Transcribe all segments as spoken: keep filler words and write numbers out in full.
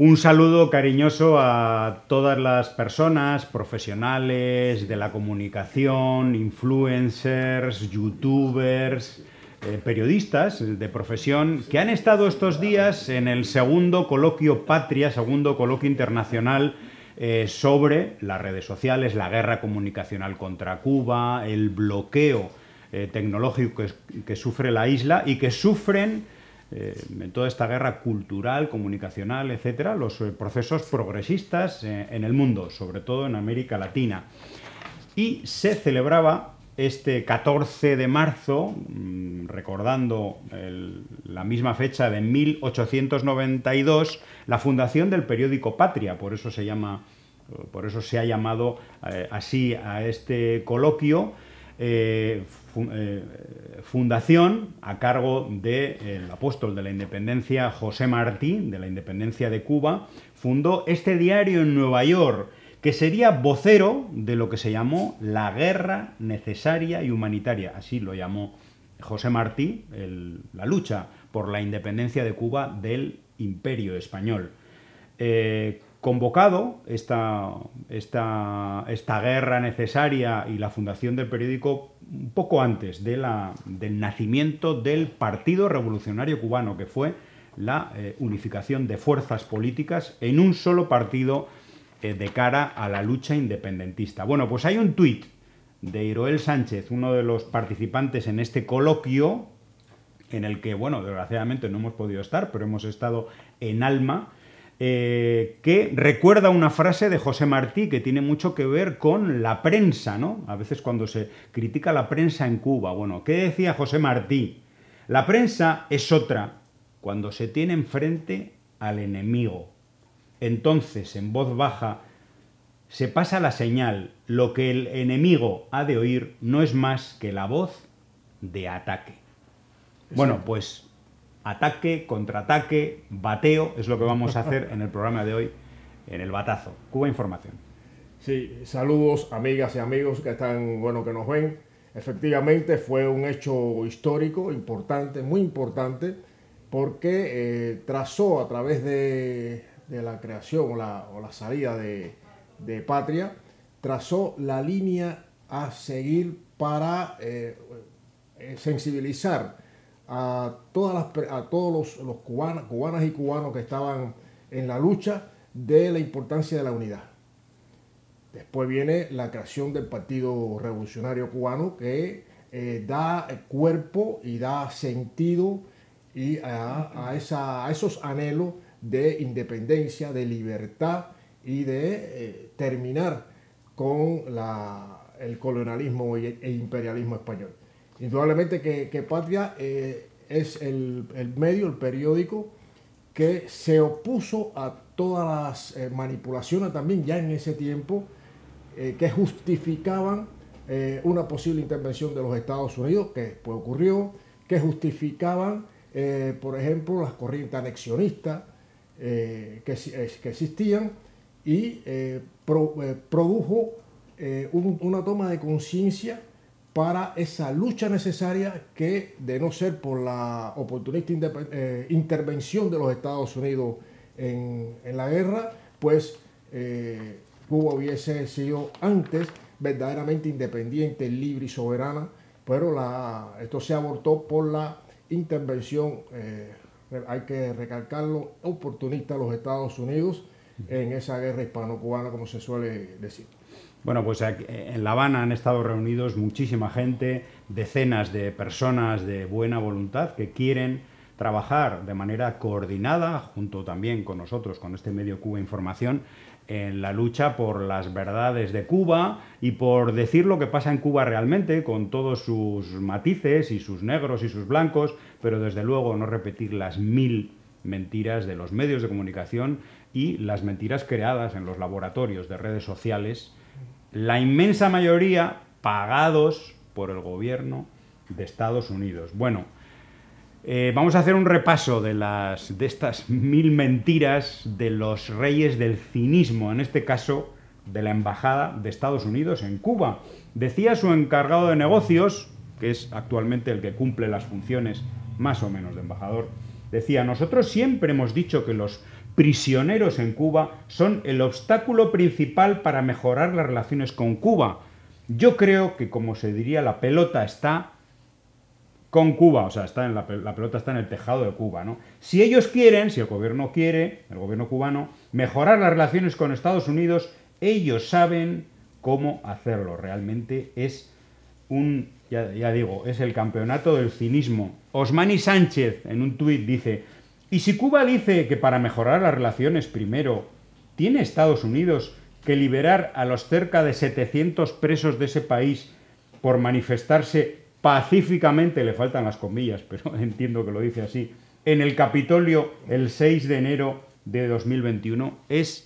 Un saludo cariñoso a todas las personas profesionales de la comunicación, influencers, youtubers, eh, periodistas de profesión que han estado estos días en el segundo coloquio Patria, segundo coloquio internacional eh, sobre las redes sociales, la guerra comunicacional contra Cuba, el bloqueo eh, tecnológico que, que sufre la isla y que sufren Eh, en toda esta guerra cultural, comunicacional, etcétera, los eh, procesos progresistas eh, en el mundo, sobre todo en América Latina. Y se celebraba este catorce de marzo, mmm, recordando el, la misma fecha de mil ochocientos noventa y dos, la fundación del periódico Patria. Por eso se llama, por eso se ha llamado eh, así a este coloquio. Eh, fundación a cargo del apóstol de la independencia José Martí, de la independencia de Cuba, fundó este diario en Nueva York, que sería vocero de lo que se llamó la guerra necesaria y humanitaria. Así lo llamó José Martí, el, la lucha por la independencia de Cuba del Imperio Español. Eh, convocado esta, esta, esta guerra necesaria y la fundación del periódico un poco antes de la, del nacimiento del Partido Revolucionario Cubano, que fue la eh, unificación de fuerzas políticas en un solo partido eh, de cara a la lucha independentista. Bueno, pues hay un tuit de Iroel Sánchez, uno de los participantes en este coloquio, en el que, bueno, desgraciadamente no hemos podido estar, pero hemos estado en alma, Eh, que recuerda una frase de José Martí que tiene mucho que ver con la prensa, ¿no? A veces cuando se critica la prensa en Cuba. Bueno, ¿qué decía José Martí? La prensa es otra cuando se tiene enfrente al enemigo. Entonces, en voz baja, se pasa la señal. Lo que el enemigo ha de oír no es más que la voz de ataque. Sí. Bueno, pues ataque, contraataque, bateo, es lo que vamos a hacer en el programa de hoy, en el batazo. Cuba Información. Sí, saludos amigas y amigos que están, bueno, que nos ven. Efectivamente fue un hecho histórico, importante, muy importante, porque eh, trazó a través de, de la creación o la, o la salida de, de Patria, trazó la línea a seguir para eh, sensibilizar a, todas las, a todos los, los cubanos, cubanas y cubanos que estaban en la lucha de la importancia de la unidad. Después viene la creación del Partido Revolucionario Cubano, que eh, da cuerpo y da sentido y a, a, esa, a esos anhelos de independencia, de libertad y de eh, terminar con la, el colonialismo e, e imperialismo español. Indudablemente que, que Patria eh, es el, el medio, el periódico que se opuso a todas las eh, manipulaciones también ya en ese tiempo eh, que justificaban eh, una posible intervención de los Estados Unidos, que después ocurrió, que justificaban, eh, por ejemplo, las corrientes anexionistas eh, que, que existían y eh, pro, eh, produjo eh, un, una toma de conciencia para esa lucha necesaria que, de no ser por la oportunista eh, intervención de los Estados Unidos en, en la guerra, pues eh, Cuba hubiese sido antes verdaderamente independiente, libre y soberana, pero la, esto se abortó por la intervención, eh, hay que recalcarlo, oportunista de los Estados Unidos en esa guerra hispano-cubana, como se suele decir. Bueno, pues en La Habana han estado reunidos muchísima gente, decenas de personas de buena voluntad que quieren trabajar de manera coordinada, junto también con nosotros, con este medio Cuba Información, en la lucha por las verdades de Cuba y por decir lo que pasa en Cuba realmente, con todos sus matices y sus negros y sus blancos, pero desde luego no repetir las mil mentiras de los medios de comunicación y las mentiras creadas en los laboratorios de redes sociales, la inmensa mayoría pagados por el gobierno de Estados Unidos. Bueno, eh, vamos a hacer un repaso de, las, de estas mil mentiras de los reyes del cinismo, en este caso de la Embajada de Estados Unidos en Cuba. Decía su encargado de negocios, que es actualmente el que cumple las funciones más o menos de embajador, decía: nosotros siempre hemos dicho que los prisioneros en Cuba, son el obstáculo principal para mejorar las relaciones con Cuba. Yo creo que, como se diría, la pelota está con Cuba, o sea, está en la, la pelota está en el tejado de Cuba, ¿no? Si ellos quieren, si el gobierno quiere, el gobierno cubano, mejorar las relaciones con Estados Unidos, ellos saben cómo hacerlo. Realmente es un, ya, ya digo, es el campeonato del cinismo. Osmani Sánchez, en un tuit, dice: ¿y si Cuba dice que para mejorar las relaciones primero tiene Estados Unidos que liberar a los cerca de setecientos presos de ese país por manifestarse pacíficamente, le faltan las comillas, pero entiendo que lo dice así, en el Capitolio el seis de enero de dos mil veintiuno? Es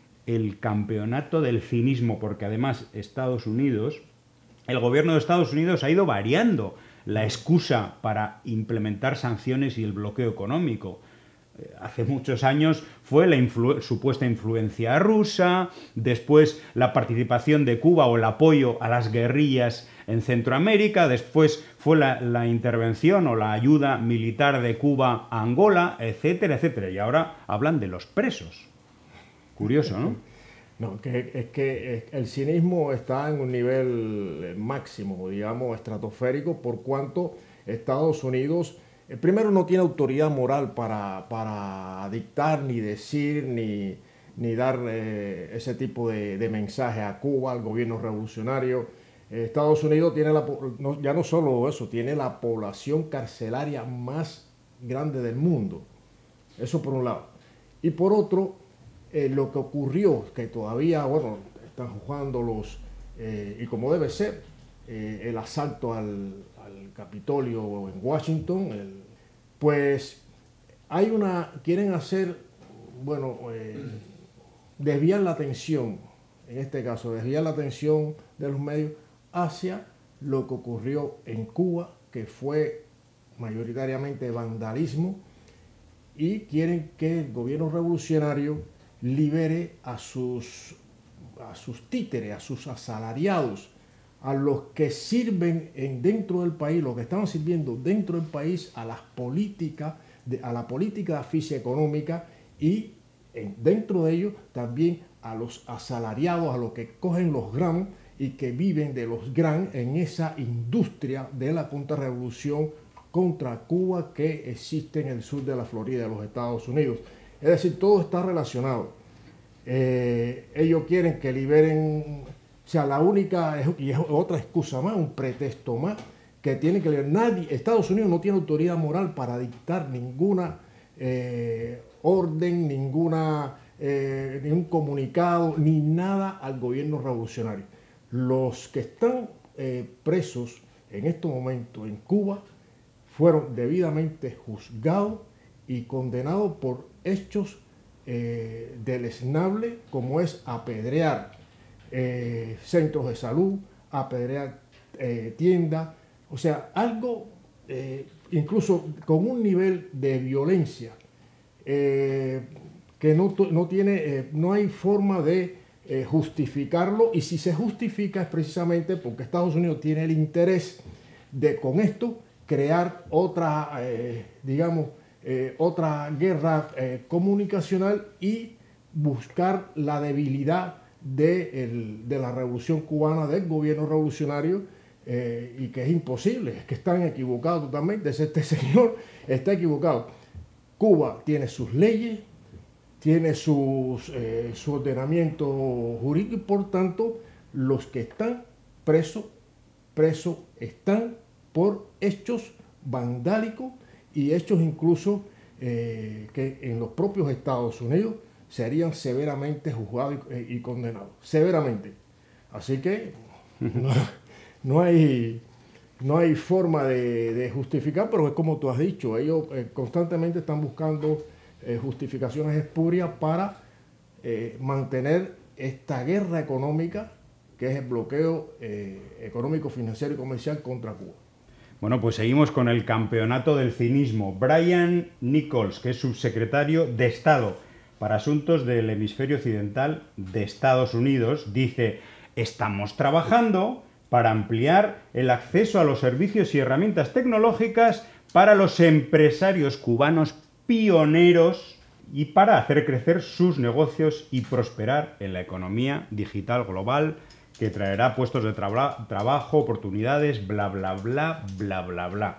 el campeonato del cinismo, porque además Estados Unidos, el gobierno de Estados Unidos ha ido variando la excusa para implementar sanciones y el bloqueo económico. Hace muchos años fue la influ- supuesta influencia rusa, después la participación de Cuba o el apoyo a las guerrillas en Centroamérica, después fue la, la intervención o la ayuda militar de Cuba a Angola, etcétera, etcétera. Y ahora hablan de los presos. Curioso, ¿no? No, que, es que el cinismo está en un nivel máximo, digamos, estratosférico, por cuanto Estados Unidos, eh, primero, no tiene autoridad moral para, para dictar, ni decir, ni, ni dar eh, ese tipo de, de mensaje a Cuba, al gobierno revolucionario. Eh, Estados Unidos tiene la, no, ya no solo eso, tiene la población carcelaria más grande del mundo. Eso por un lado. Y por otro, Eh, lo que ocurrió, que todavía, bueno, están jugando los, eh, y como debe ser, eh, el asalto al, al Capitolio en Washington, el, pues hay una, quieren hacer, bueno, eh, desviar la atención, en este caso, desviar la atención de los medios hacia lo que ocurrió en Cuba, que fue mayoritariamente vandalismo, y quieren que el gobierno revolucionario libere a sus, a sus títeres, a sus asalariados, a los que sirven en, dentro del país, los que estaban sirviendo dentro del país a las políticas, de, a la política de asfixia económica, y en, dentro de ellos también a los asalariados, a los que cogen los gramos y que viven de los gran en esa industria de la contrarrevolución contra Cuba que existe en el sur de la Florida de los Estados Unidos. Es decir, todo está relacionado. Eh, ellos quieren que liberen, o sea, la única, y es otra excusa más, un pretexto más, que tiene que liberar. Nadie, Estados Unidos no tiene autoridad moral para dictar ninguna eh, orden, ninguna, eh, ningún comunicado, ni nada al gobierno revolucionario. Los que están eh, presos en estos momentos en Cuba fueron debidamente juzgados y condenados por hechos eh, deleznables, como es apedrear eh, centros de salud, apedrear eh, tiendas, o sea, algo eh, incluso con un nivel de violencia eh, que no, no tiene, eh, no hay forma de eh, justificarlo, y si se justifica es precisamente porque Estados Unidos tiene el interés de con esto crear otra, eh, digamos, Eh, otra guerra eh, comunicacional y buscar la debilidad de, el, de la revolución cubana, del gobierno revolucionario, eh, y que es imposible, es que están equivocados totalmente. Este señor está equivocado. Cuba tiene sus leyes, tiene sus, eh, su ordenamiento jurídico, y por tanto los que están presos, presos están por hechos vandálicos y hechos incluso eh, que en los propios Estados Unidos serían severamente juzgados y, y condenados, severamente. Así que no, no, hay, no hay forma de, de justificar, pero es como tú has dicho, ellos eh, constantemente están buscando eh, justificaciones espurias para eh, mantener esta guerra económica, que es el bloqueo eh, económico, financiero y comercial contra Cuba. Bueno, pues seguimos con el campeonato del cinismo. Brian Nichols, que es subsecretario de Estado para Asuntos del Hemisferio Occidental de Estados Unidos, dice: estamos trabajando para ampliar el acceso a los servicios y herramientas tecnológicas para los empresarios cubanos pioneros y para hacer crecer sus negocios y prosperar en la economía digital global que traerá puestos de tra trabajo, oportunidades, bla, bla, bla, bla, bla, bla.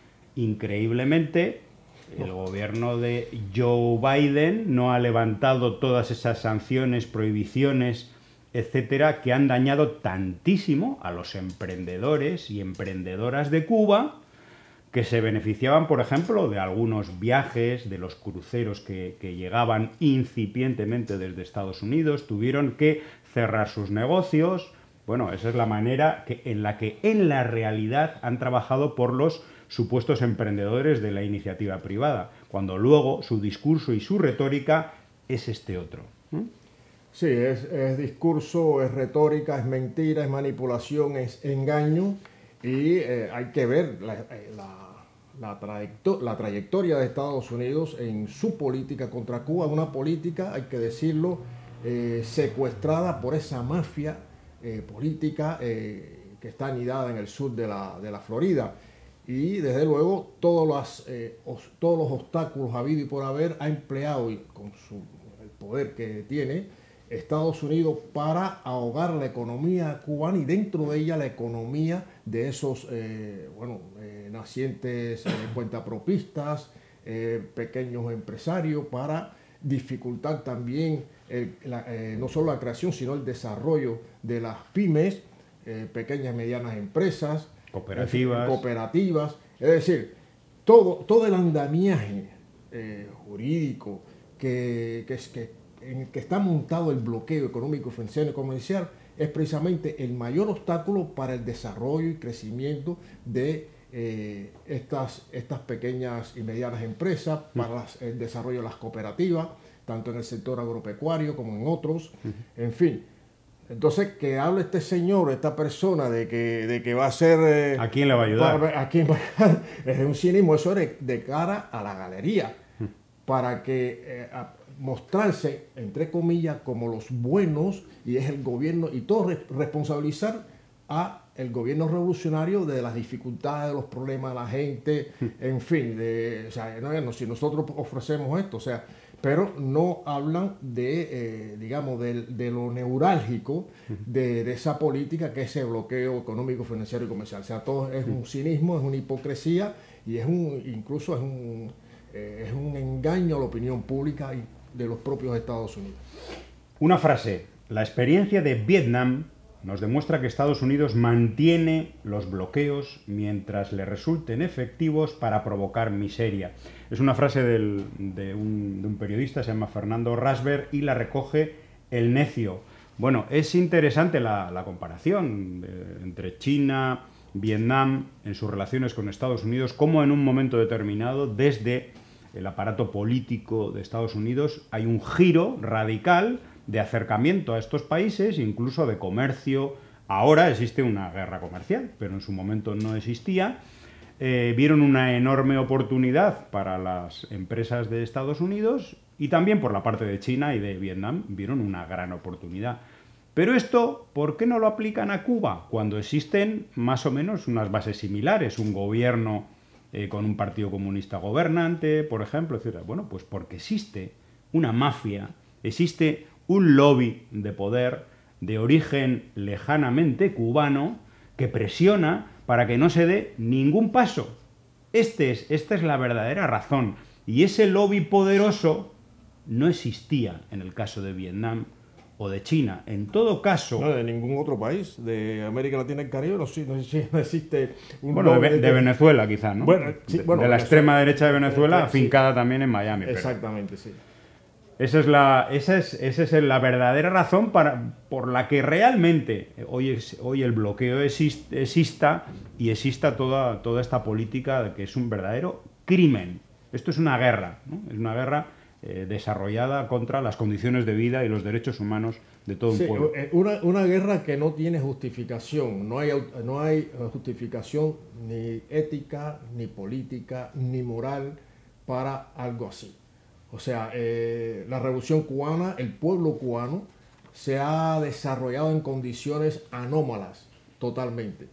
Increíblemente, el gobierno de Joe Biden no ha levantado todas esas sanciones, prohibiciones, etcétera, que han dañado tantísimo a los emprendedores y emprendedoras de Cuba, que se beneficiaban, por ejemplo, de algunos viajes, de los cruceros que, que llegaban incipientemente desde Estados Unidos, tuvieron que cerrar sus negocios. Bueno, esa es la manera que, en la que en la realidad han trabajado por los supuestos emprendedores de la iniciativa privada, cuando luego su discurso y su retórica es este otro. ¿Mm? Sí, es, es discurso, es retórica, es mentira, es manipulación, es engaño, y eh, hay que ver la, la, la, trayecto la trayectoria de Estados Unidos en su política contra Cuba, una política, hay que decirlo, eh, secuestrada por esa mafia eh, política eh, que está anidada en el sur de la, de la Florida. Y desde luego todos los, eh, os, todos los obstáculos habido y por haber ha empleado, y con su, el poder que tiene, Estados Unidos para ahogar la economía cubana y dentro de ella la economía de esos eh, bueno, eh, nacientes eh, cuentapropistas, eh, pequeños empresarios, para dificultar también el, la, eh, no solo la creación sino el desarrollo de las pymes, eh, pequeñas y medianas empresas, cooperativas. Eh, cooperativas, es decir, todo, todo el andamiaje eh, jurídico que, que, que en el que está montado el bloqueo económico, financiero y comercial, es precisamente el mayor obstáculo para el desarrollo y crecimiento de eh, estas, estas pequeñas y medianas empresas, para las, el desarrollo de las cooperativas, tanto en el sector agropecuario como en otros, en fin. Entonces, que hable este señor, esta persona, de que, de que va a ser... Eh, ¿A quién le va a ayudar? Para, ¿a quién va a ayudar? Es un cinismo, eso de, de cara a la galería, para que... Eh, a, mostrarse, entre comillas, como los buenos, y es el gobierno, y todo re responsabilizar a el gobierno revolucionario de las dificultades, de los problemas de la gente, en fin, de, o sea, no, si nosotros ofrecemos esto, o sea, pero no hablan de, eh, digamos, de, de lo neurálgico de, de esa política que es el bloqueo económico, financiero y comercial. O sea, todo es un cinismo, es una hipocresía, y es un, incluso es un, eh, es un engaño a la opinión pública y de los propios Estados Unidos. Una frase: la experiencia de Vietnam nos demuestra que Estados Unidos mantiene los bloqueos mientras le resulten efectivos para provocar miseria. Es una frase del, de, un, de un periodista, se llama Fernando Rasberg, y la recoge El Necio. Bueno, es interesante la, la comparación de, entre China, Vietnam, en sus relaciones con Estados Unidos, cómo en un momento determinado, desde el aparato político de Estados Unidos, hay un giro radical de acercamiento a estos países, incluso de comercio. Ahora existe una guerra comercial, pero en su momento no existía. Eh, vieron una enorme oportunidad para las empresas de Estados Unidos, y también por la parte de China y de Vietnam vieron una gran oportunidad. Pero esto, ¿por qué no lo aplican a Cuba? Cuando existen más o menos unas bases similares, un gobierno Eh, con un partido comunista gobernante, por ejemplo, etcétera. Bueno, pues porque existe una mafia, existe un lobby de poder de origen lejanamente cubano que presiona para que no se dé ningún paso. Este es, esta es la verdadera razón. Y ese lobby poderoso no existía en el caso de Vietnam o de China. En todo caso... No, de ningún otro país de América Latina y Caribe, no, no, no existe un... Bueno, de, de Venezuela quizás, ¿no? Bueno, sí, de, bueno, de la Venezuela, extrema derecha de Venezuela, sí, afincada también en Miami. Exactamente, pero... sí. Esa es, la, esa, es, esa es la verdadera razón para, por la que realmente hoy, es, hoy el bloqueo exist, exista y exista toda, toda esta política de que es un verdadero crimen. Esto es una guerra, ¿no? Es una guerra eh, desarrollada contra las condiciones de vida y los derechos humanos de todo sí, un pueblo. Una, una guerra que no tiene justificación, no hay, no hay justificación ni ética, ni política, ni moral para algo así. O sea, eh, la revolución cubana, el pueblo cubano, se ha desarrollado en condiciones anómalas totalmente.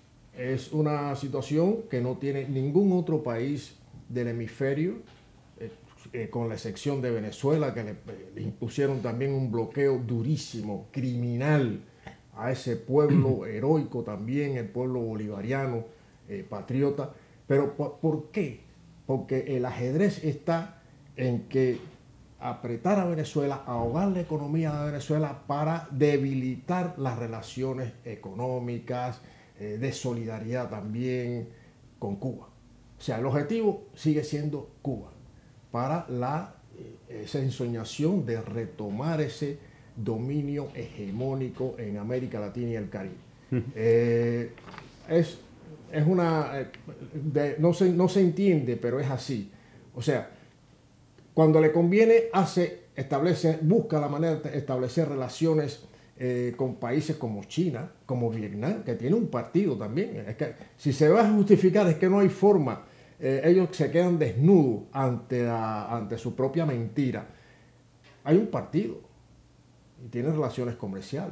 Es una situación que no tiene ningún otro país del hemisferio, eh, eh, con la excepción de Venezuela, que le, le impusieron también un bloqueo durísimo, criminal, a ese pueblo heroico también, el pueblo bolivariano, eh, patriota. Pero ¿por qué? Porque el ajedrez está en que apretar a Venezuela, ahogar la economía de Venezuela para debilitar las relaciones económicas, eh, de solidaridad también con Cuba. O sea, el objetivo sigue siendo Cuba, para la, eh, esa ensoñación de retomar ese dominio hegemónico en América Latina y el Caribe. Eh, es, es una... Eh, de, no, se, no se entiende, pero es así. O sea, cuando le conviene, hace, establece, busca la manera de establecer relaciones eh, con países como China, como Vietnam, que tiene un partido también. Es que, si se va a justificar, es que no hay forma. Eh, ellos se quedan desnudos ante, la, ante su propia mentira. Hay un partido y tiene relaciones comerciales.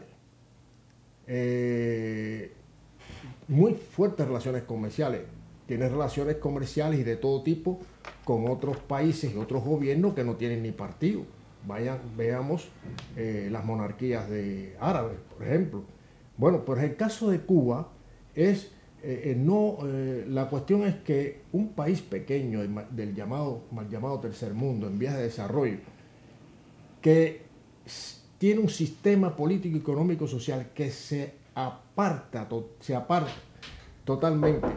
Eh, muy fuertes relaciones comerciales. Tiene relaciones comerciales y de todo tipo con otros países y otros gobiernos que no tienen ni partido. Vayan, veamos eh, las monarquías de árabes, por ejemplo. Bueno, pues el caso de Cuba es, eh, no, eh, la cuestión es que un país pequeño del llamado, mal llamado tercer mundo, en vías de desarrollo, que tiene un sistema político, económico, social que se aparta, to, se aparta totalmente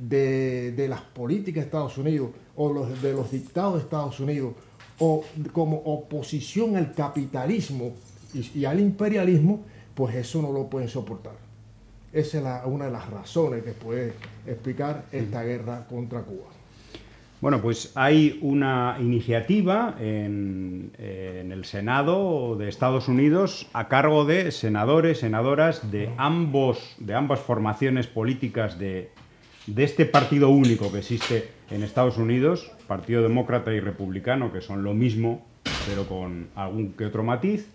de, de las políticas de Estados Unidos o los, de los dictados de Estados Unidos, o como oposición al capitalismo y, y al imperialismo, pues eso no lo pueden soportar. Esa es la, una de las razones que puede explicar esta guerra contra Cuba. Bueno, pues hay una iniciativa en, en el Senado de Estados Unidos a cargo de senadores, senadoras de, ambos, de ambas formaciones políticas de, de este partido único que existe en Estados Unidos, Partido Demócrata y Republicano, que son lo mismo, pero con algún que otro matiz,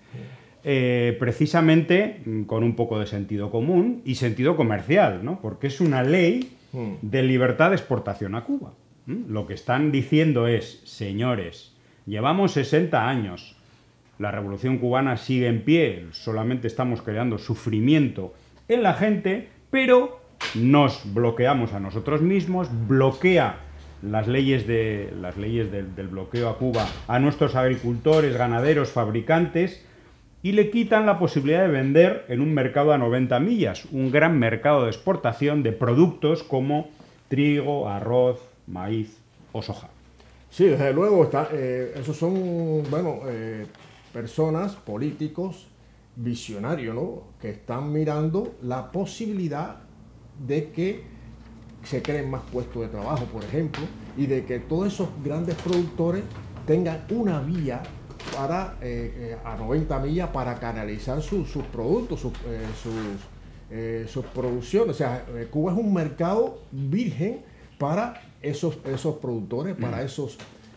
eh, precisamente con un poco de sentido común y sentido comercial, ¿no? Porque es una ley de libertad de exportación a Cuba. Lo que están diciendo es, señores, llevamos sesenta años, la revolución cubana sigue en pie, solamente estamos creando sufrimiento en la gente, pero nos bloqueamos a nosotros mismos, bloquea las leyes, de, las leyes del, del bloqueo a Cuba a nuestros agricultores, ganaderos, fabricantes, y le quitan la posibilidad de vender en un mercado a noventa millas, un gran mercado de exportación de productos como trigo, arroz, maíz o soja. Sí, desde luego, está, eh, esos son, bueno, eh, personas, políticos, visionarios, ¿no? Que están mirando la posibilidad de que se creen más puestos de trabajo, por ejemplo, y de que todos esos grandes productores tengan una vía para eh, eh, a noventa millas para canalizar su, sus productos, sus, eh, sus, eh, sus producciones. O sea, Cuba es un mercado virgen para esos, esos productores, para esos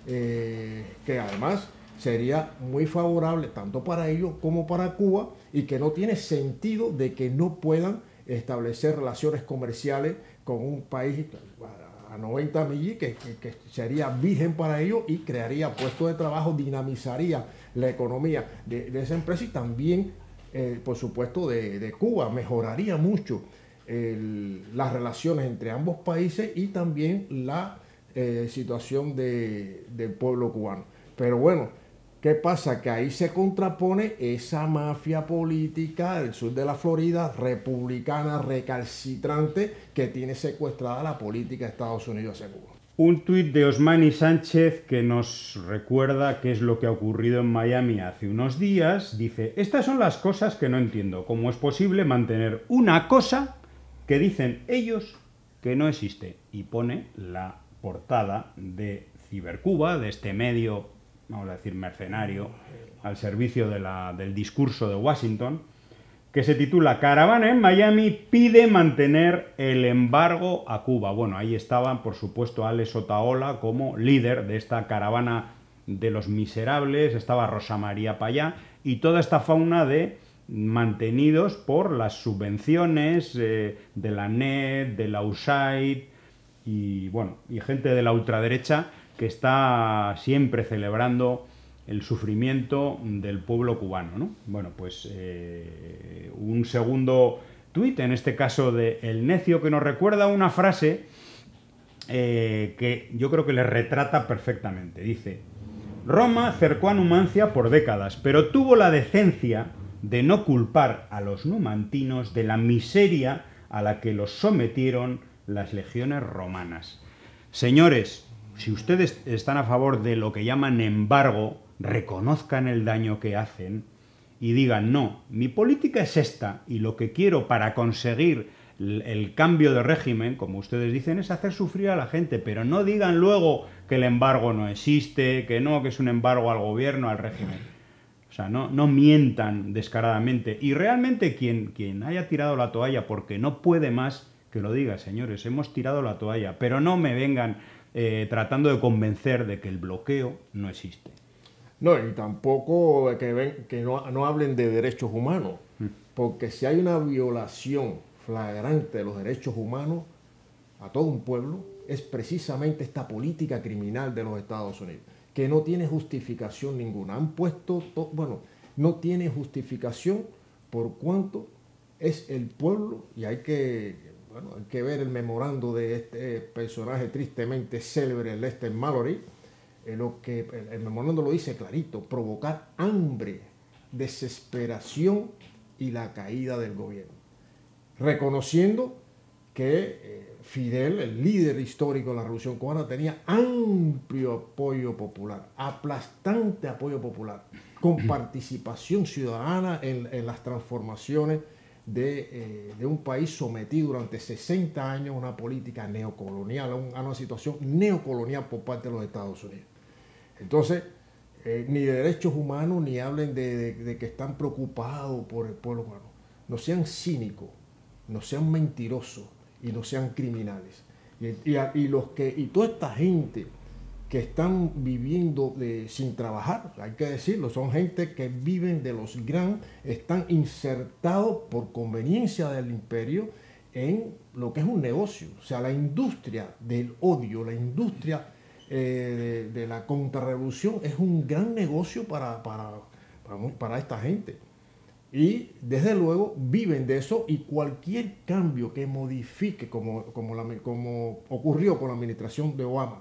eh, que además sería muy favorable tanto para ellos como para Cuba, y que no tiene sentido de que no puedan establecer relaciones comerciales con un país a noventa millas que, que, que sería virgen para ellos y crearía puestos de trabajo, dinamizaría la economía de, de esa empresa y también, eh, por supuesto, de, de Cuba. Mejoraría mucho el, las relaciones entre ambos países y también la eh, situación de, del pueblo cubano. Pero bueno, ¿qué pasa? Que ahí se contrapone esa mafia política del sur de la Florida, republicana, recalcitrante, que tiene secuestrada la política de Estados Unidos hacia Cuba. Un tuit de Osmani Sánchez que nos recuerda qué es lo que ha ocurrido en Miami hace unos días. Dice, estas son las cosas que no entiendo. ¿Cómo es posible mantener una cosa que dicen ellos que no existe? Y pone la portada de Cibercuba, de este medio, vamos a decir, mercenario, al servicio de la, del discurso de Washington, que se titula Caravana en Miami pide mantener el embargo a Cuba. Bueno, ahí estaban, por supuesto, Alex Otaola como líder de esta caravana de los miserables, estaba Rosa María Payá y toda esta fauna de mantenidos por las subvenciones eh, de la N E D, de la U S A I D y, bueno, y gente de la ultraderecha que está siempre celebrando el sufrimiento del pueblo cubano, ¿no? Bueno, pues eh, un segundo tuit, en este caso de El Necio, que nos recuerda una frase eh, que yo creo que le retrata perfectamente. Dice: Roma cercó a Numancia por décadas, pero tuvo la decencia de no culpar a los numantinos de la miseria a la que los sometieron las legiones romanas. Señores, si ustedes están a favor de lo que llaman embargo, reconozcan el daño que hacen y digan: no, mi política es esta y lo que quiero para conseguir el cambio de régimen, como ustedes dicen, es hacer sufrir a la gente, pero no digan luego que el embargo no existe, que no, que es un embargo al gobierno, al régimen. O sea, no, no mientan descaradamente. Y realmente quien, quien haya tirado la toalla porque no puede más, que lo diga: señores, hemos tirado la toalla, pero no me vengan eh, tratando de convencer de que el bloqueo no existe. No, y tampoco que, ven, que no, no hablen de derechos humanos, porque si hay una violación flagrante de los derechos humanos a todo un pueblo, es precisamente esta política criminal de los Estados Unidos, que no tiene justificación ninguna. Han puesto, to, bueno, no tiene justificación por cuanto es el pueblo, y hay que, bueno, hay que ver el memorando de este personaje tristemente célebre, Lester Mallory. Eh, lo que el, el memorando lo dice clarito: provocar hambre, desesperación y la caída del gobierno. Reconociendo que eh, Fidel, el líder histórico de la Revolución Cubana, tenía amplio apoyo popular, aplastante apoyo popular, con participación ciudadana en, en las transformaciones de, eh, de un país sometido durante sesenta años a una política neocolonial, a, un, a una situación neocolonial por parte de los Estados Unidos. Entonces, eh, ni de derechos humanos, ni hablen de, de, de que están preocupados por el pueblo cubano. No sean cínicos, no sean mentirosos y no sean criminales. Y, y, y, los que, y toda esta gente que están viviendo de, sin trabajar, hay que decirlo, son gente que viven de los gran, están insertados por conveniencia del imperio en lo que es un negocio. O sea, la industria del odio, la industria eh, de, de la contrarrevolución es un gran negocio para, para, para, para esta gente. Y desde luego viven de eso, y cualquier cambio que modifique, como, como, la, como ocurrió con la administración de Obama,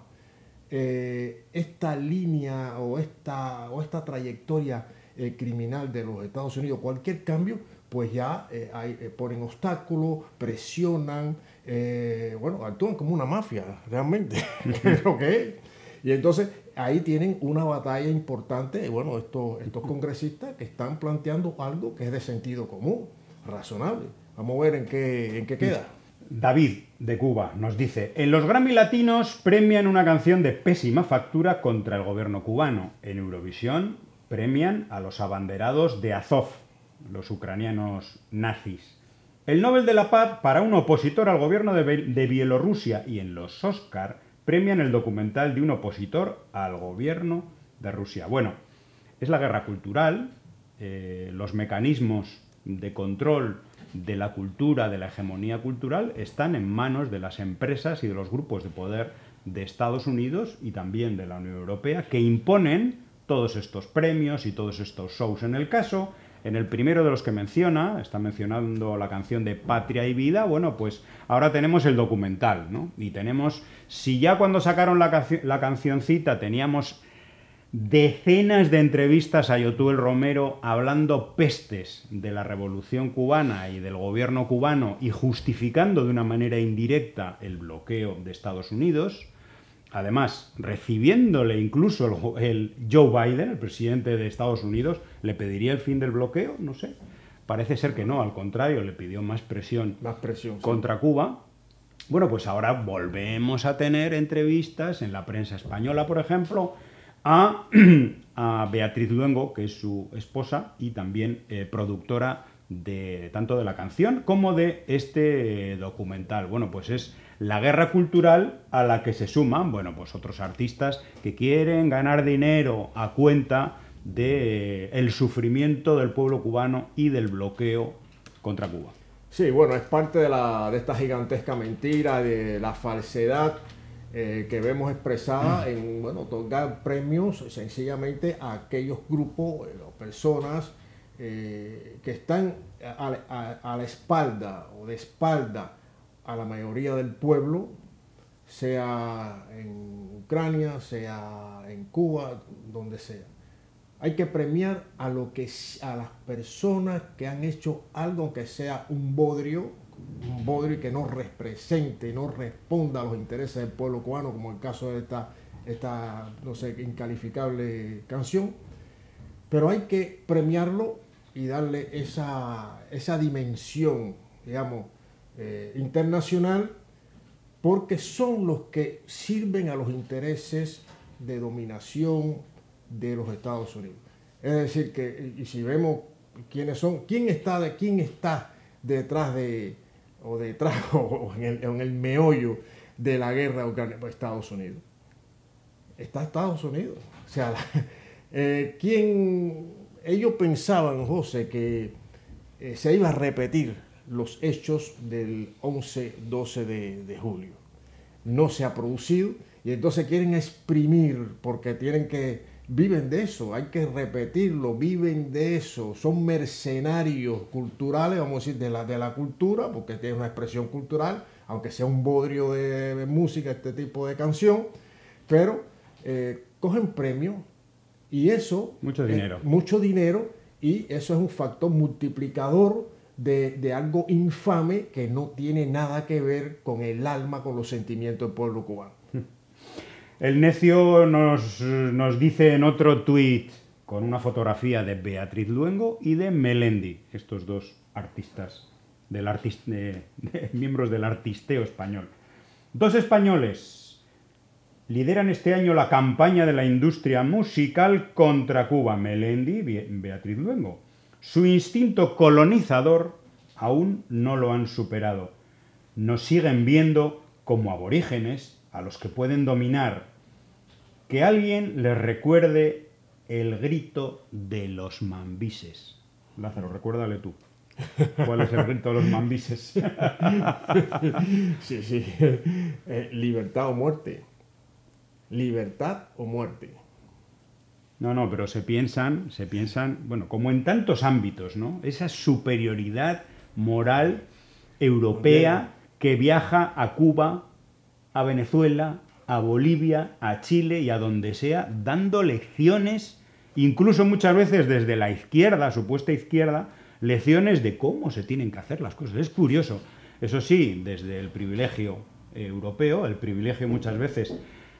eh, esta línea o esta, o esta trayectoria eh, criminal de los Estados Unidos, cualquier cambio, pues ya eh, hay, eh, ponen obstáculos, presionan, eh, bueno, actúan como una mafia, realmente, es lo que es. Y entonces ahí tienen una batalla importante, bueno, estos, estos congresistas que están planteando algo que es de sentido común, razonable. Vamos a ver en qué, en qué queda. David, de Cuba, nos dice: en los Grammy Latinos premian una canción de pésima factura contra el gobierno cubano. En Eurovisión premian a los abanderados de Azov, los ucranianos nazis. El Nobel de la Paz para un opositor al gobierno de, de Bielorrusia, y en los Oscar premian el documental de un opositor al gobierno de Rusia. Bueno, es la guerra cultural, eh, los mecanismos de control de la cultura, de la hegemonía cultural, están en manos de las empresas y de los grupos de poder de Estados Unidos y también de la Unión Europea, que imponen todos estos premios y todos estos shows. En el caso, en el primero de los que menciona, está mencionando la canción de Patria y Vida, bueno, pues ahora tenemos el documental, ¿no? Y tenemos, si ya cuando sacaron la, canci la cancioncita teníamos decenas de entrevistas a Yotuel Romero hablando pestes de la Revolución Cubana y del gobierno cubano y justificando de una manera indirecta el bloqueo de Estados Unidos, además recibiéndole incluso el, el Joe Biden, el presidente de Estados Unidos, ¿le pediría el fin del bloqueo? No sé. Parece ser que no, al contrario, le pidió más presión, más presión contra sí. Cuba. Bueno, pues ahora volvemos a tener entrevistas en la prensa española, por ejemplo, a, a Beatriz Luengo, que es su esposa y también eh, productora de tanto de la canción como de este eh, documental. Bueno, pues es la guerra cultural a la que se suman, bueno, pues otros artistas que quieren ganar dinero a cuenta de eh, el sufrimiento del pueblo cubano y del bloqueo contra Cuba. Sí, bueno, es parte de, la, de esta gigantesca mentira, de la falsedad eh, que vemos expresada en, bueno, otorgar premios sencillamente a aquellos grupos o personas eh, que están a, a, a la espalda o de espalda a la mayoría del pueblo, sea en Ucrania, sea en Cuba, donde sea. Hay que premiar a, lo que, a las personas que han hecho algo, aunque sea un bodrio, un bodrio que no represente, no responda a los intereses del pueblo cubano, como el caso de esta, esta no sé, incalificable canción. Pero hay que premiarlo y darle esa, esa dimensión, digamos, eh, internacional, porque son los que sirven a los intereses de dominación de los Estados Unidos. Es decir, que y si vemos quiénes son, quién está, de, quién está detrás de, o detrás, o en el, en el meollo de la guerra de Ucrania, pues Estados Unidos. Está Estados Unidos. O sea, la, eh, ¿quién? Ellos pensaban, José, que eh, se iba a repetir los hechos del once doce de, de julio. No se ha producido y entonces quieren exprimir porque tienen que, viven de eso, hay que repetirlo, viven de eso, son mercenarios culturales, vamos a decir, de la, de la cultura, porque tiene una expresión cultural, aunque sea un bodrio de, de música, este tipo de canción, pero eh, cogen premios y eso... Mucho dinero. Eh, mucho dinero y eso es un factor multiplicador De, de algo infame que no tiene nada que ver con el alma, con los sentimientos del pueblo cubano. El necio nos, nos dice en otro tuit, con una fotografía de Beatriz Luengo y de Melendi, estos dos artistas, del artist, de, de, miembros del artisteo español. Dos españoles lideran este año la campaña de la industria musical contra Cuba, Melendi y Beatriz Luengo. Su instinto colonizador aún no lo han superado. Nos siguen viendo como aborígenes a los que pueden dominar. Que alguien les recuerde el grito de los mambises. Lázaro, recuérdale tú. ¿Cuál es el grito de los mambises? Sí, sí. Eh, libertad o muerte. Libertad o muerte. No, no, pero se piensan, se piensan, bueno, como en tantos ámbitos, ¿no? Esa superioridad moral europea que viaja a Cuba, a Venezuela, a Bolivia, a Chile y a donde sea, dando lecciones, incluso muchas veces desde la izquierda, supuesta izquierda, lecciones de cómo se tienen que hacer las cosas. Es curioso. Eso sí, desde el privilegio europeo, el privilegio muchas veces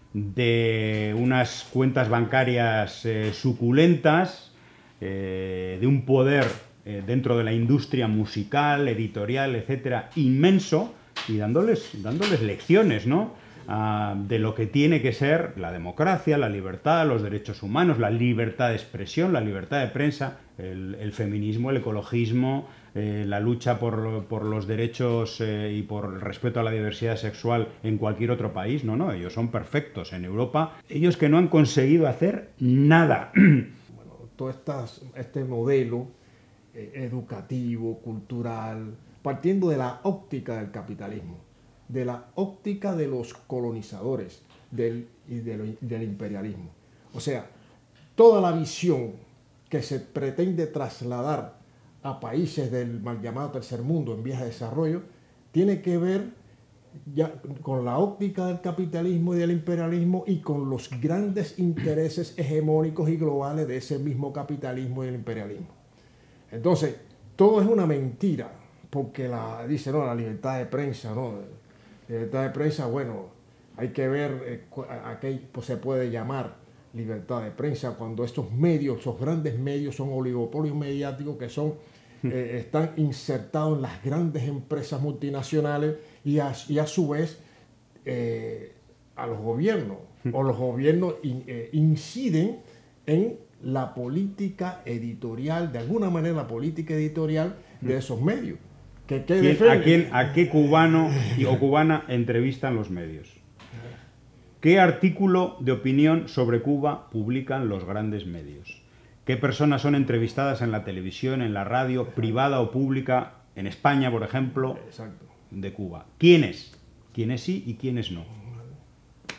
de unas cuentas bancarias eh, suculentas, eh, de un poder eh, dentro de la industria musical, editorial, etcétera, inmenso, y dándoles, dándoles lecciones, ¿no? Ah, de lo que tiene que ser la democracia, la libertad, los derechos humanos, la libertad de expresión, la libertad de prensa, el, el feminismo, el ecologismo, eh, la lucha por, por los derechos eh, y por el respeto a la diversidad sexual en cualquier otro país. No, no, ellos son perfectos. En Europa, ellos que no han conseguido hacer nada. Bueno, todo estas, este modelo eh, educativo, cultural, partiendo de la óptica del capitalismo, de la óptica de los colonizadores del, y del, del imperialismo. O sea, toda la visión que se pretende trasladar a países del mal llamado tercer mundo en vías de desarrollo tiene que ver ya con la óptica del capitalismo y del imperialismo y con los grandes intereses hegemónicos y globales de ese mismo capitalismo y el imperialismo. Entonces, todo es una mentira, porque la, dice, no, la libertad de prensa, ¿no? Libertad de prensa, bueno, hay que ver eh, a qué pues, se puede llamar libertad de prensa cuando estos medios, esos grandes medios son oligopolios mediáticos que son, eh, están insertados en las grandes empresas multinacionales y a, y a su vez eh, a los gobiernos, o los gobiernos in, eh, inciden en la política editorial, de alguna manera la política editorial de esos medios. ¿Que, que ¿Quién, a, quién, ¿A qué cubano o cubana entrevistan los medios? ¿Qué artículo de opinión sobre Cuba publican los grandes medios? ¿Qué personas son entrevistadas en la televisión, en la radio, privada o pública, en España, por ejemplo, Exacto. de Cuba? ¿Quiénes? ¿Quiénes sí y quiénes no?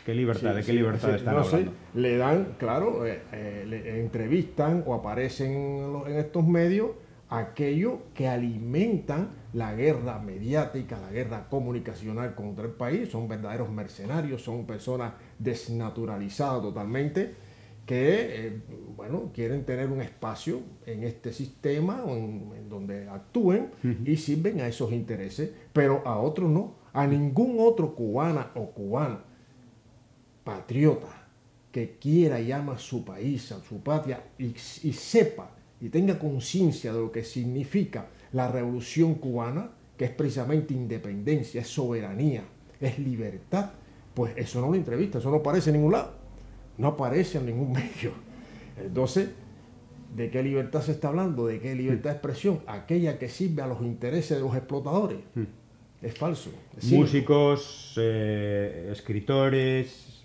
¿Qué libertad? Sí, ¿De qué sí, libertad sí, están no sé, hablando? le dan, claro, eh, eh, le entrevistan o aparecen en, lo- en estos medios aquello que alimentan la guerra mediática, la guerra comunicacional contra el país. Son verdaderos mercenarios, son personas desnaturalizadas totalmente que, eh, bueno, quieren tener un espacio en este sistema o en, en donde actúen y sirven a esos intereses, pero a otros no, a ningún otro cubana o cubano patriota que quiera y ama su país, a su patria y, y sepa y tenga conciencia de lo que significa la revolución cubana, que es precisamente independencia, es soberanía, es libertad, pues eso no lo entrevista, eso no aparece en ningún lado, no aparece en ningún medio. Entonces, ¿de qué libertad se está hablando? ¿De qué libertad de expresión? Aquella que sirve a los intereses de los explotadores. Es falso. Es cínico. Músicos, eh, escritores,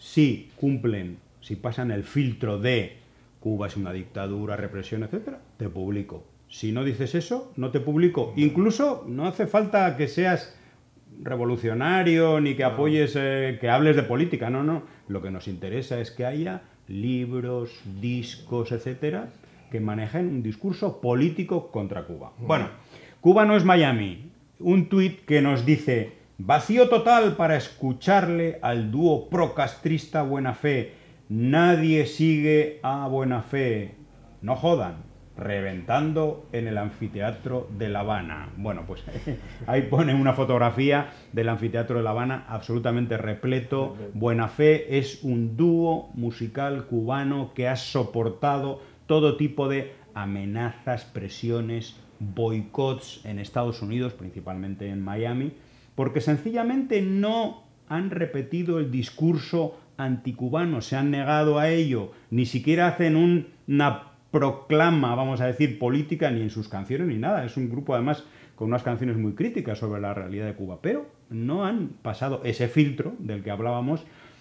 sí cumplen, si pasan el filtro de Cuba es una dictadura, represión, etcétera, te publico. Si no dices eso, no te publico. Incluso no hace falta que seas revolucionario ni que apoyes, eh, que hables de política. No, no. Lo que nos interesa es que haya libros, discos, etcétera, que manejen un discurso político contra Cuba. Bueno, Cuba no es Miami. Un tuit que nos dice: vacío total para escucharle al dúo procastrista Buena Fe. Nadie sigue a Buena Fe. No jodan. Reventando en el anfiteatro de La Habana. Bueno, pues ahí pone una fotografía del anfiteatro de La Habana absolutamente repleto. Buena Fe es un dúo musical cubano que ha soportado todo tipo de amenazas, presiones, boicots en Estados Unidos, principalmente en Miami, porque sencillamente no han repetido el discurso anticubano, se han negado a ello, ni siquiera hacen un, una proclama, vamos a decir, política, ni en sus canciones ni nada. Es un grupo además con unas canciones muy críticas sobre la realidad de Cuba, pero no han pasado ese filtro del que hablábamos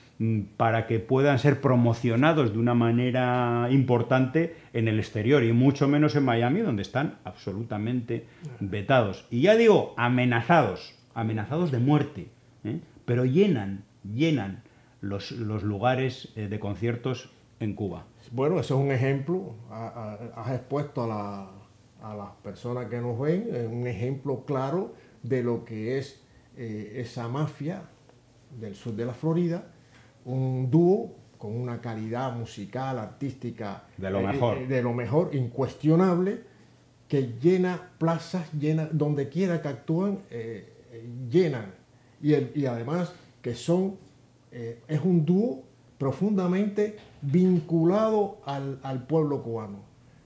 para que puedan ser promocionados de una manera importante en el exterior, y mucho menos en Miami, donde están absolutamente vetados. Y ya digo, amenazados, amenazados de muerte, ¿eh? Pero llenan, llenan los, los lugares eh, de conciertos en Cuba. Bueno, eso es un ejemplo, has expuesto a, la, a las personas que nos ven, un ejemplo claro de lo que es eh, esa mafia del sur de la Florida, un dúo con una calidad musical, artística, de lo mejor, eh, de lo mejor, incuestionable, que llena plazas, llena, donde quiera que actúan, eh, llenan, y, el, y además que son, eh, es un dúo profundamente vinculado al, al pueblo cubano,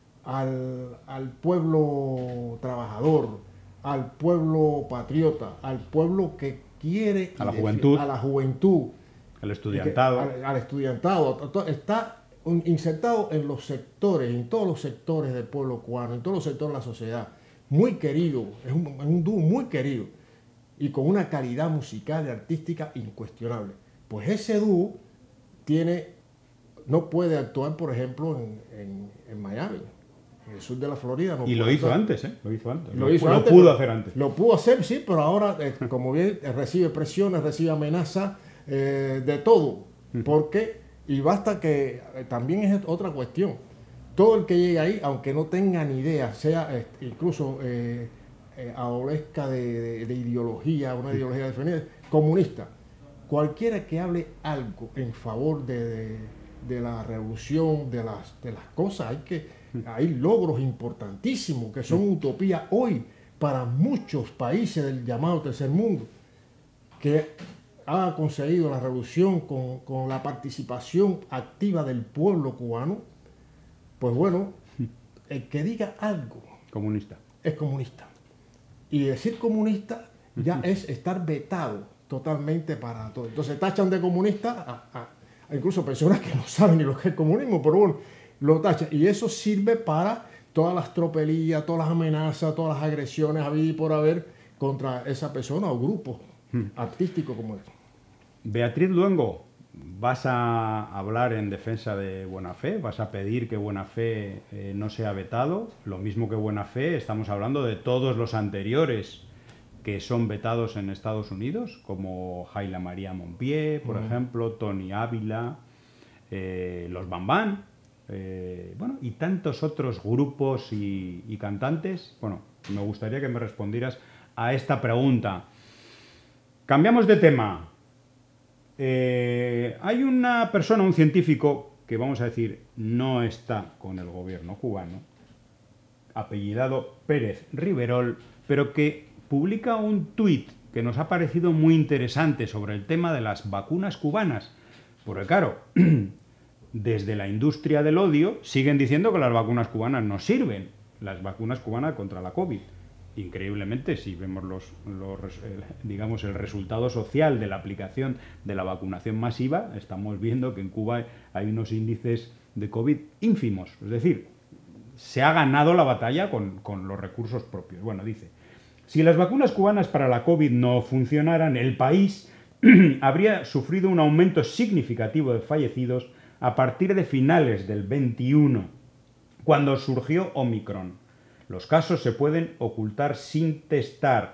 al, al pueblo trabajador, al pueblo patriota, al pueblo que quiere a la juventud, a la juventud, al estudiantado, al, al estudiantado, está insertado en los sectores, en todos los sectores del pueblo cubano, en todos los sectores de la sociedad, muy querido, es un, es un dúo muy querido y con una calidad musical y artística incuestionable. Pues ese dúo tiene, no puede actuar, por ejemplo, en, en, en Miami, en el sur de la Florida. No y lo hizo actuar. antes, ¿eh? Lo hizo antes. Lo, lo, hizo lo antes, pudo hacer antes. Lo pudo hacer, sí, pero ahora, eh, como bien, eh, recibe presiones, recibe amenazas, eh, de todo. Porque, y basta que, eh, también es otra cuestión, todo el que llegue ahí, aunque no tenga ni idea, sea eh, incluso eh, eh, adolezca de, de, de ideología, una ideología definida, comunista, cualquiera que hable algo en favor de, de, de la revolución, de las, de las cosas, hay, que, hay logros importantísimos que son utopía hoy para muchos países del llamado tercer mundo, que ha conseguido la revolución con, con la participación activa del pueblo cubano. Pues bueno, el que diga algo comunista es comunista. Y decir comunista ya es estar vetado totalmente para todo. Entonces tachan de comunista a, a, a incluso personas que no saben ni lo que es comunismo, pero bueno, lo tachan. Y eso sirve para todas las tropelías, todas las amenazas, todas las agresiones habidas y por haber contra esa persona o grupo hmm. artístico como es. Beatriz Luengo, ¿vas a hablar en defensa de Buena Fe? ¿Vas a pedir que Buena Fe eh, no sea vetado? Lo mismo que Buena Fe, estamos hablando de todos los anteriores que son vetados en Estados Unidos, como Jaila María Monpié, por uh-huh. ejemplo, Tony Ávila, eh, los Bambán, eh, bueno, y tantos otros grupos y, y cantantes. Bueno, me gustaría que me respondieras a esta pregunta. Cambiamos de tema. Eh, hay una persona, un científico, que vamos a decir no está con el gobierno cubano, apellidado Pérez Riverol, pero que publica un tuit que nos ha parecido muy interesante sobre el tema de las vacunas cubanas. Porque claro, desde la industria del odio siguen diciendo que las vacunas cubanas no sirven, las vacunas cubanas contra la COVID. Increíblemente, si vemos los, los, el, digamos, el resultado social de la aplicación de la vacunación masiva, estamos viendo que en Cuba hay unos índices de COVID ínfimos. Es decir, se ha ganado la batalla con, con los recursos propios. Bueno, dice, si las vacunas cubanas para la COVID no funcionaran, el país habría sufrido un aumento significativo de fallecidos a partir de finales del veintiuno, cuando surgió Omicron. Los casos se pueden ocultar sin testar.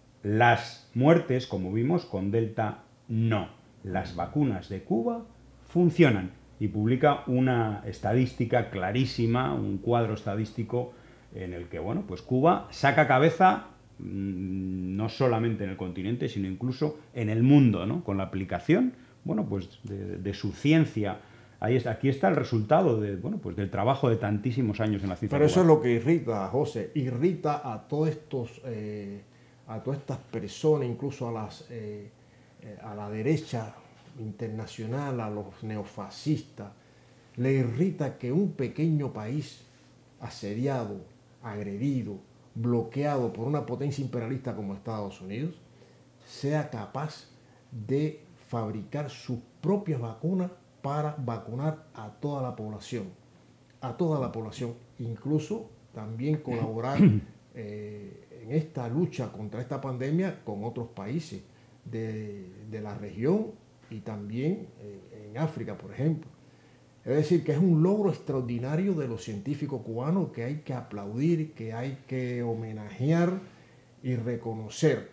Las muertes, como vimos con Delta, no. Las vacunas de Cuba funcionan. Y publica una estadística clarísima, un cuadro estadístico en el que, bueno, pues Cuba saca cabeza mmm, no solamente en el continente, sino incluso en el mundo, ¿no? Con la aplicación, bueno, pues de, de su ciencia. Ahí está, aquí está el resultado de, bueno, pues del trabajo de tantísimos años en la ciencia. Pero eso cubana. Es lo que irrita, José, irrita a todos estos, eh, a todas estas personas, incluso a las, eh, a la derecha internacional, a los neofascistas. Le irrita que un pequeño país asediado, agredido, bloqueado por una potencia imperialista como Estados Unidos, sea capaz de fabricar sus propias vacunas para vacunar a toda la población, a toda la población, incluso también colaborar eh, en esta lucha contra esta pandemia con otros países de, de la región y también eh, en África, por ejemplo. Es decir, que es un logro extraordinario de los científicos cubanos que hay que aplaudir, que hay que homenajear y reconocer.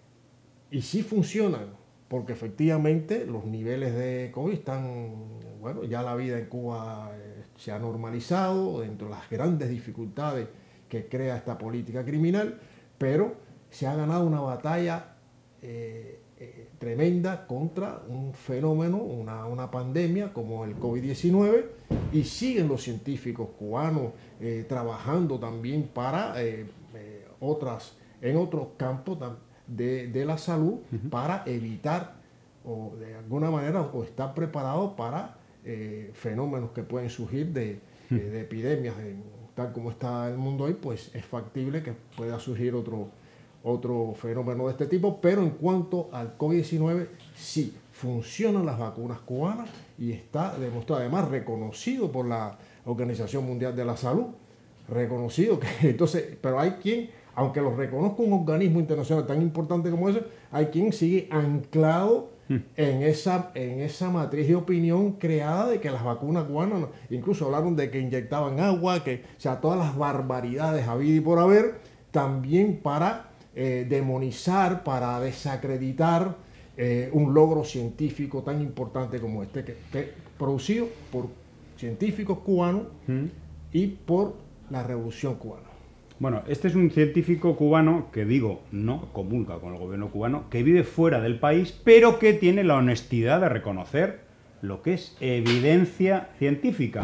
Y sí funcionan, porque efectivamente los niveles de COVID están, bueno, ya la vida en Cuba eh, se ha normalizado dentro de las grandes dificultades que crea esta política criminal, pero se ha ganado una batalla eh, eh, tremenda contra un fenómeno, una, una pandemia como el COVID diecinueve, y siguen los científicos cubanos eh, trabajando también para eh, eh, otras, en otros campos también. De, de la salud, uh-huh. para evitar o de alguna manera o estar preparado para eh, fenómenos que pueden surgir de, uh-huh. de, de epidemias, de, tal como está el mundo hoy, pues es factible que pueda surgir otro, otro fenómeno de este tipo. Pero en cuanto al COVID diecinueve, sí, funcionan las vacunas cubanas y está demostrado, además reconocido por la Organización Mundial de la Salud, reconocido que entonces, pero hay quien, aunque lo reconozca un organismo internacional tan importante como ese, hay quien sigue anclado hmm. en, esa, en esa matriz de opinión creada de que las vacunas cubanas, no, incluso hablaron de que inyectaban agua, que, o sea, todas las barbaridades habidas y por haber, también para eh, demonizar, para desacreditar eh, un logro científico tan importante como este, que, que producido por científicos cubanos hmm. y por la Revolución Cubana. Bueno, este es un científico cubano que, digo, no comulga con el gobierno cubano, que vive fuera del país, pero que tiene la honestidad de reconocer lo que es evidencia científica.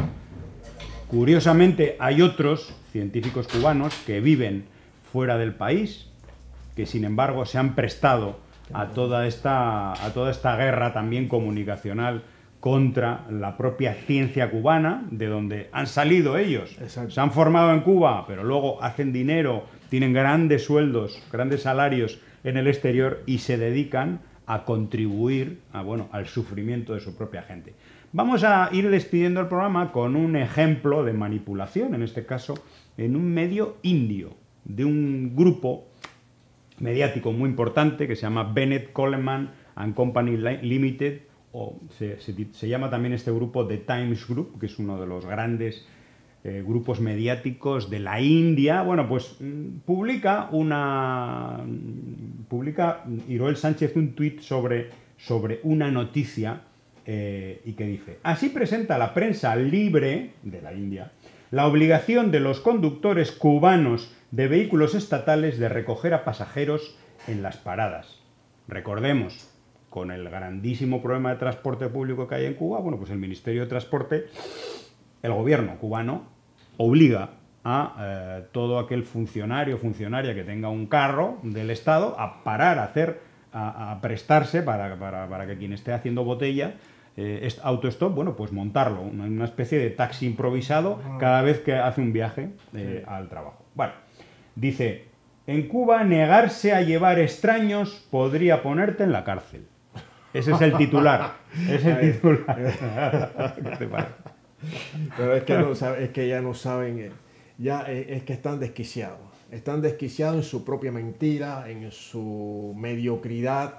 Curiosamente, hay otros científicos cubanos que viven fuera del país, que sin embargo se han prestado a toda esta, a toda esta guerra también comunicacional contra la propia ciencia cubana, de donde han salido ellos. Exacto. Se han formado en Cuba, pero luego hacen dinero, tienen grandes sueldos, grandes salarios en el exterior y se dedican a contribuir a, bueno, al sufrimiento de su propia gente. Vamos a ir despidiendo el programa con un ejemplo de manipulación, en este caso en un medio indio, de un grupo mediático muy importante que se llama Bennett Coleman and Company Limited, o se, se, se llama también este grupo The Times Group, que es uno de los grandes eh, grupos mediáticos de la India, bueno, pues mm, publica una... publica Iroel Sánchez un tuit sobre, sobre una noticia eh, y que dice: así presenta la prensa libre de la India la obligación de los conductores cubanos de vehículos estatales de recoger a pasajeros en las paradas. Recordemos, con el grandísimo problema de transporte público que hay en Cuba, bueno, pues el Ministerio de Transporte, el gobierno cubano, obliga a eh, todo aquel funcionario o funcionaria que tenga un carro del Estado a parar, a hacer, a, a prestarse para, para, para que quien esté haciendo botella, eh, autostop, bueno, pues montarlo, una, una especie de taxi improvisado cada vez que hace un viaje eh, sí. al trabajo. Bueno, dice: en Cuba negarse a llevar extraños podría ponerte en la cárcel. Ese es el titular. Es el titular. ¿Qué te parece? Pero es que, no, es que ya no saben, ya es que están desquiciados. Están desquiciados en su propia mentira, en su mediocridad,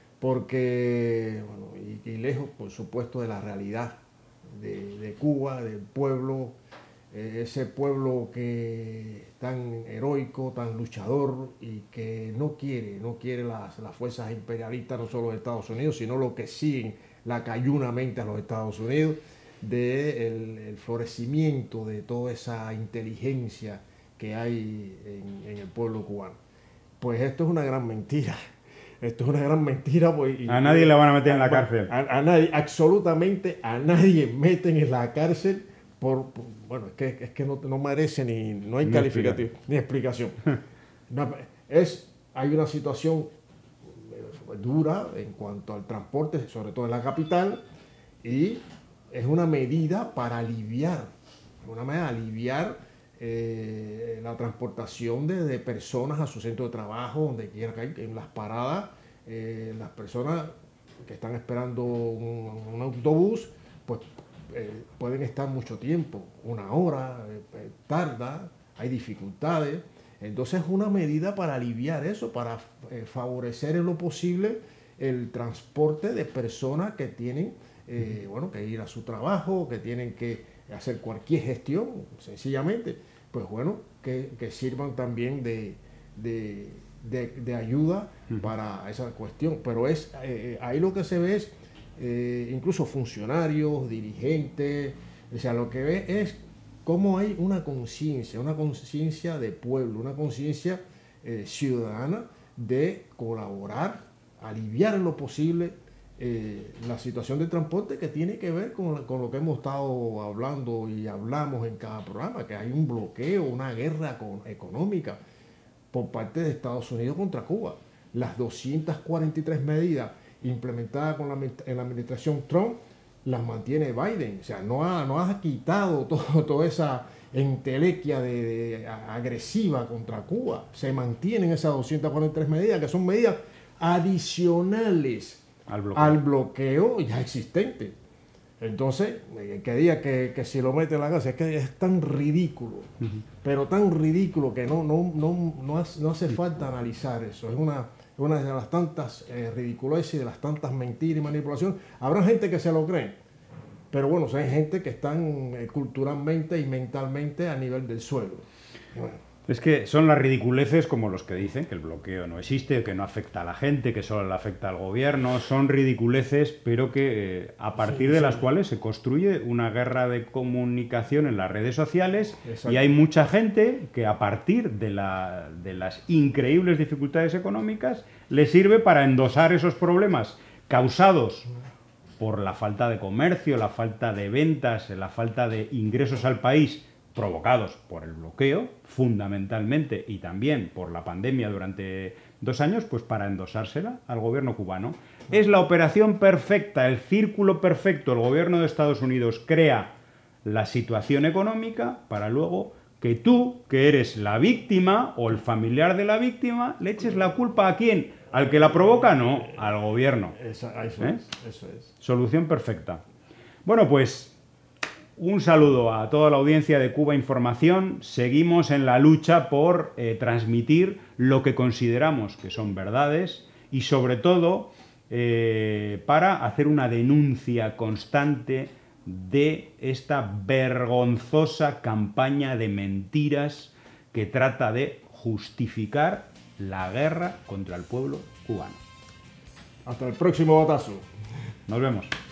porque, bueno, y, y lejos, por supuesto, de la realidad de, de Cuba, del pueblo, eh, ese pueblo que tan heroico, tan luchador y que no quiere, no quiere las, las fuerzas imperialistas, no solo de Estados Unidos, sino lo que siguen lacayunamente a los Estados Unidos, del de el florecimiento de toda esa inteligencia que hay en, en el pueblo cubano. Pues esto es una gran mentira. Esto es una gran mentira. Pues, y, a nadie le van a meter en la cárcel. A, a nadie, absolutamente a nadie meten en la cárcel por, por bueno, es que, es que no, no merece ni, no hay ni calificativo, explicación. ni explicación. No, es, hay una situación dura en cuanto al transporte, sobre todo en la capital, y es una medida para aliviar, una medida de aliviar eh, la transportación de, de personas a su centro de trabajo, donde quiera que hay, en las paradas, eh, las personas que están esperando un, un autobús, pues eh, pueden estar mucho tiempo, una hora, eh, tarda, hay dificultades. Entonces es una medida para aliviar eso, para eh, favorecer en lo posible el transporte de personas que tienen Eh, bueno, que ir a su trabajo, que tienen que hacer cualquier gestión, sencillamente, pues bueno, que, que sirvan también de, de, de, de ayuda para esa cuestión. Pero es eh, ahí lo que se ve es eh, incluso funcionarios, dirigentes, o sea, lo que ve es cómo hay una conciencia, una conciencia de pueblo, una conciencia eh, ciudadana de colaborar, aliviar en lo posible Eh, la situación de transporte, que tiene que ver con, con lo que hemos estado hablando y hablamos en cada programa, que hay un bloqueo, una guerra con, económica por parte de Estados Unidos contra Cuba. Las doscientas cuarenta y tres medidas implementadas con la, en la administración Trump las mantiene Biden. O sea, no ha, no ha quitado todo, toda esa entelequia de, de, agresiva contra Cuba. Se mantienen esas doscientas cuarenta y tres medidas, que son medidas adicionales Al bloqueo. al bloqueo ya existente. Entonces, que diga que, que si lo mete en la casa, es que es tan ridículo, uh-huh. pero tan ridículo que no, no, no, no, hace, no hace falta analizar eso. Es una, una de las tantas eh, ridiculeces y de las tantas mentiras y manipulaciones. Habrá gente que se lo cree, pero bueno, hay gente que están eh, culturalmente y mentalmente a nivel del suelo. Bueno. Es que son las ridiculeces como los que dicen que el bloqueo no existe, que no afecta a la gente, que solo le afecta al gobierno. Son ridiculeces, pero que eh, a partir sí, de sí. las cuales se construye una guerra de comunicación en las redes sociales. Exacto. Y hay mucha gente que a partir de, la, de las increíbles dificultades económicas le sirve para endosar esos problemas causados por la falta de comercio, la falta de ventas, la falta de ingresos al país, provocados por el bloqueo, fundamentalmente, y también por la pandemia durante dos años, pues para endosársela al gobierno cubano. Es la operación perfecta, el círculo perfecto. El gobierno de Estados Unidos crea la situación económica para luego que tú, que eres la víctima o el familiar de la víctima, le eches la culpa ¿a quién? ¿Al que la provoca? No, al gobierno. Eso, eso, ¿Eh? es, eso es. Solución perfecta. Bueno, pues un saludo a toda la audiencia de Cuba Información. Seguimos en la lucha por eh, transmitir lo que consideramos que son verdades y sobre todo eh, para hacer una denuncia constante de esta vergonzosa campaña de mentiras que trata de justificar la guerra contra el pueblo cubano. Hasta el próximo batazo. Nos vemos.